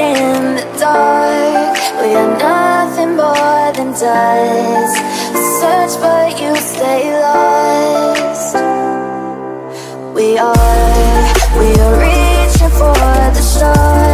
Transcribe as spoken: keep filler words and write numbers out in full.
in the dark. We are nothing more than dust. Search but you stay lost. We are, we are reaching for the stars.